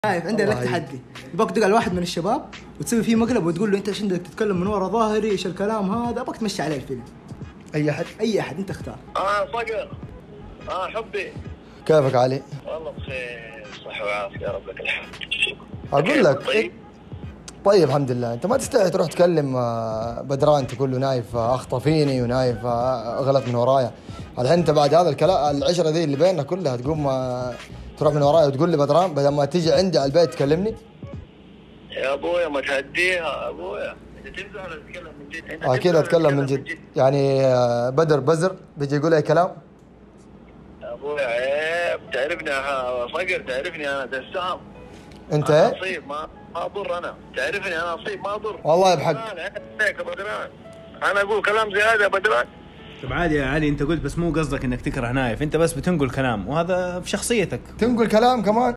شايف عندنا لك تحدي، يبغاك تقعد واحد من الشباب وتسوي فيه مقلب وتقول له انت ايش عندك تتكلم من ورا ظاهري، ايش الكلام هذا، ابغاك تمشي عليه الفيلم. اي احد انت اختار. صقر. حبي كيفك علي؟ والله بخير صحة وعافية يا رب لك الحمد. اقول لك طيب الحمد لله. انت ما تستحي تروح تكلم بدران تقول له نايف اخطفيني ونايف غلط من ورايا؟ الحين انت بعد هذا الكلام العشره ذي اللي بيننا كلها تقوم تروح من ورايا وتقول لي بدران بدل ما تيجي عندي على البيت تكلمني؟ يا ابويا ما تهديها ابويا، انت تمزح ولا تتكلم من جد؟ اكيد اتكلم من جد. يعني بدر بزر بيجي يقول اي كلام؟ يا ابويا عيب، تعرفني يا صقر، تعرفني انا دسام. انت انا اصيب ما اضر، انا تعرفني انا اصيب ما اضر والله بحق. انا اقول كلام زي هذا يا بدران. طب عادي يا علي، انت قلت بس مو قصدك انك تكره نايف، انت بس بتنقل كلام وهذا في شخصيتك. تنقل كلام كمان؟